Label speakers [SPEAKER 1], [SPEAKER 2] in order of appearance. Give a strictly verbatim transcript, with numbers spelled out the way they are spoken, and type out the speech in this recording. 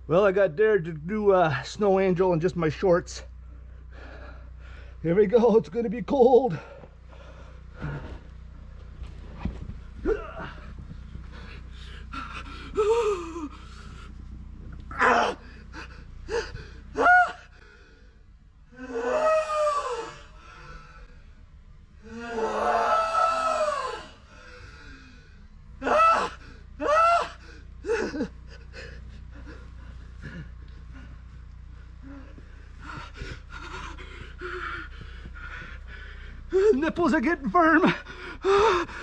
[SPEAKER 1] Well, I got dared to do a snow angel in just my shorts. Here we go, it's gonna be cold. Nipples are getting firm.